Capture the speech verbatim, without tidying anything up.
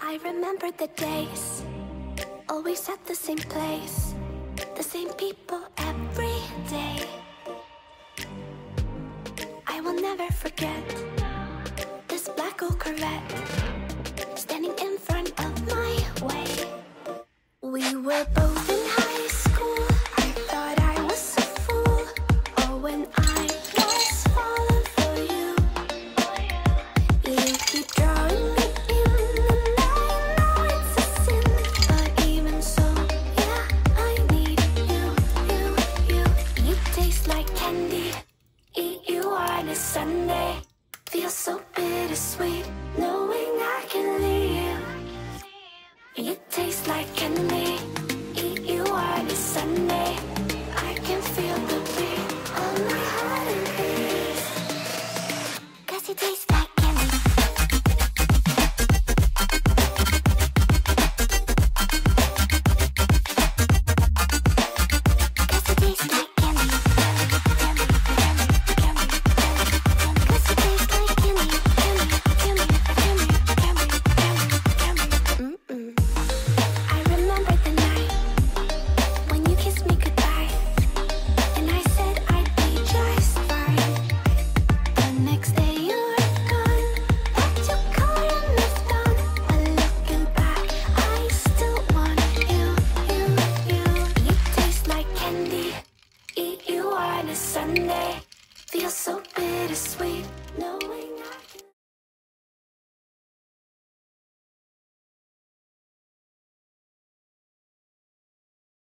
I remember the days, always at the same place, the same people every day. I will never forget this black old Corvette standing in front of my way. We were both in high school. I thought I was a fool. Oh, when I was falling for you. You keep drawing me in, and I know it's a sin, but even so, yeah, I need you, you, you. You taste like candy. Eat you on a Sunday. Feel so bittersweet.